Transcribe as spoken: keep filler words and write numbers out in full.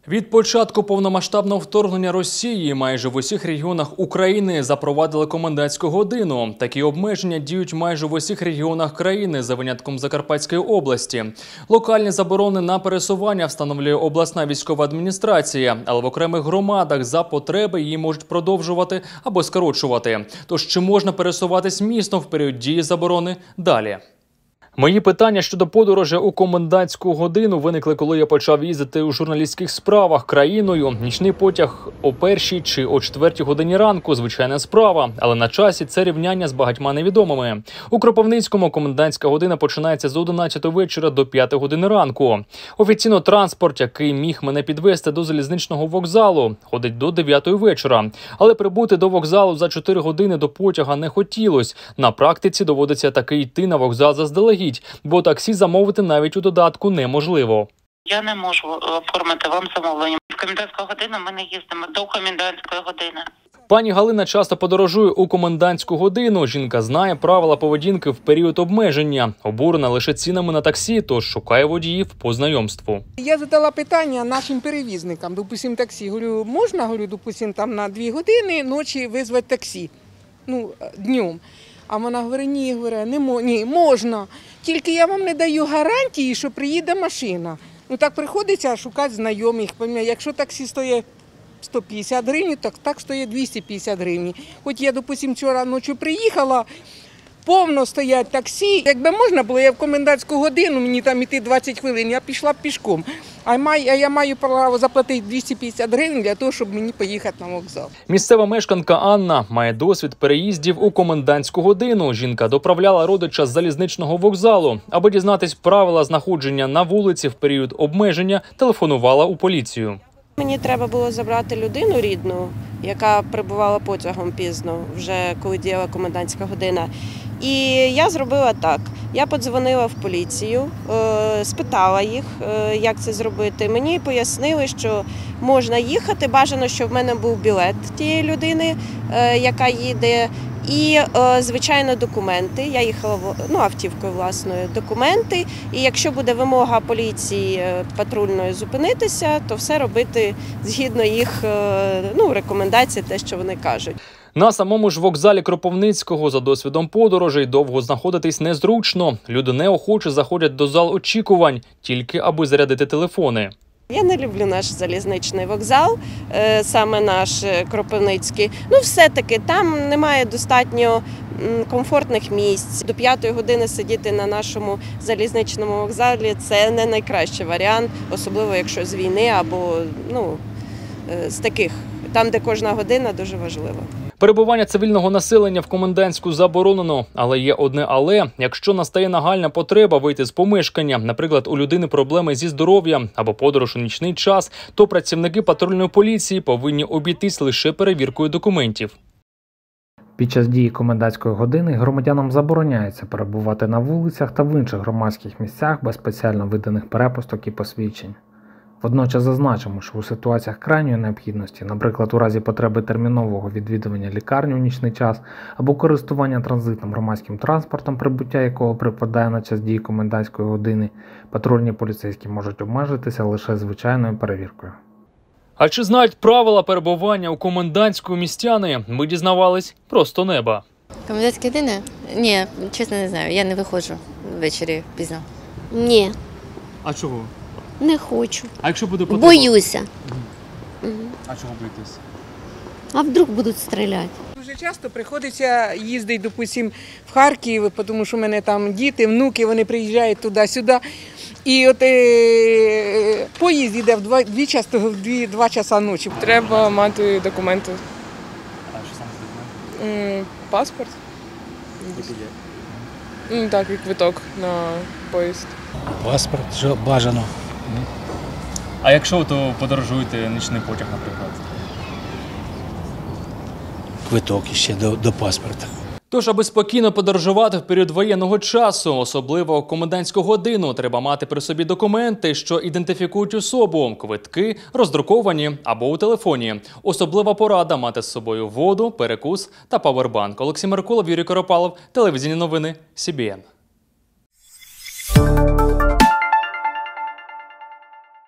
Від початку повномасштабного вторгнення Росії майже в усіх регіонах України запровадили комендантську годину. Такі обмеження діють майже в усіх регіонах країни, за винятком Закарпатської області. Локальні заборони на пересування встановлює обласна військова адміністрація, але в окремих громадах за потреби її можуть продовжувати або скорочувати. Тож чи можна пересуватись містом в період дії заборони? Далі. Мої питання щодо подорожі у комендантську годину виникли, коли я почав їздити у журналістських справах країною. Нічний потяг о першій чи о четвертій годині ранку – звичайна справа, але на часі це рівняння з багатьма невідомими. У Кропивницькому комендантська година починається з одинадцятої вечора до п'ятої години ранку. Офіційно транспорт, який міг мене підвезти до залізничного вокзалу, ходить до дев'ятої вечора. Але прибути до вокзалу за чотири години до потяга не хотілось. На практиці доводиться таки йти на вокзал заздалегідь, бо таксі замовити навіть у додатку неможливо. Я не можу оформити вам замовлення. В комендантську годину ми не їздимо до комендантської години. Пані Галина часто подорожує у комендантську годину. Жінка знає правила поведінки в період обмеження. Обурена лише цінами на таксі, тож шукає водіїв по знайомству. Я задала питання нашим перевізникам, допустим, таксі. Говорю, можна, говорю, допустим, там на дві години ночі визвати таксі, ну, днем. А вона говорить, ні, говорить, не мо... ні, можна, тільки я вам не даю гарантії, що приїде машина. Ну так приходиться шукати знайомих. Якщо таксі стоїть сто п'ятдесят гривень, так так стоїть двісті п'ятдесят гривень. Хоч я, допустим, вчора ночі приїхала, повно стоять таксі. Якби можна було, я в комендантську годину, мені там іти двадцять хвилин, я пішла б пішком. А я маю право заплатити двісті п'ятдесят гривень для того, щоб мені поїхати на вокзал. Місцева мешканка Анна має досвід переїздів у комендантську годину. Жінка доправляла родича з залізничного вокзалу. Аби дізнатись правила знаходження на вулиці в період обмеження, телефонувала у поліцію. Мені треба було забрати людину рідну, яка прибувала потягом пізно, вже коли діяла комендантська година. І я зробила так. Я подзвонила в поліцію, спитала їх, як це зробити. Мені пояснили, що можна їхати, бажано, щоб в мене був білет тієї людини, яка їде, і, звичайно, документи. Я їхала ну, автівкою власною, документи. І якщо буде вимога поліції патрульної зупинитися, то все робити згідно їх ну, рекомендацій, те, що вони кажуть. На самому ж вокзалі Кропивницького за досвідом подорожей довго знаходитись незручно. Люди неохоче заходять до зал очікувань, тільки аби зарядити телефони. Я не люблю наш залізничний вокзал, саме наш Кропивницький. Ну, все-таки там немає достатньо комфортних місць. До п'ятої години сидіти на нашому залізничному вокзалі – це не найкращий варіант, особливо якщо з війни або ну, з таких, там, де кожна година дуже важлива. Перебування цивільного населення в комендантську заборонено, але є одне але. Якщо настає нагальна потреба вийти з помешкання, наприклад, у людини проблеми зі здоров'ям або подорож у нічний час, то працівники патрульної поліції повинні обійтись лише перевіркою документів. Під час дії комендантської години громадянам забороняється перебувати на вулицях та в інших громадських місцях без спеціально виданих перепусток і посвідчень. Водночас зазначимо, що у ситуаціях крайньої необхідності, наприклад, у разі потреби термінового відвідування лікарні у нічний час або користування транзитним громадським транспортом, прибуття якого припадає на час дії комендантської години, патрульні поліцейські можуть обмежитися лише звичайною перевіркою. А чи знають правила перебування у комендантську містяни? Ми дізнавались просто неба. Комендантська година? Ні, чесно не знаю, я не виходжу ввечері пізно. Ні. А чого? Не хочу. А якщо буде потреба? Боюся. Угу. А чого боїтесь? А вдруг будуть стріляти? Дуже часто приходиться їздити, допустим, в Харків, тому що в мене там діти, внуки, вони приїжджають туди-сюди. І от е, поїзд йде в два, дві часто, в дві, два часа ночі. Треба мати документи. А що саме з документами? Паспорт. Який є? Ну, так, і квиток на поїзд. Паспорт, що бажано. А якщо то подорожуєте нічний потяг, наприклад? Квиток ще до, до паспорта. Тож, аби спокійно подорожувати в період воєнного часу, особливо у комендантську годину, треба мати при собі документи, що ідентифікують особу, квитки, роздруковані або у телефоні. Особлива порада – мати з собою воду, перекус та павербанк. Олексій Меркулов, Юрій Коропалов, телевізійні новини, Сі Бі Ен.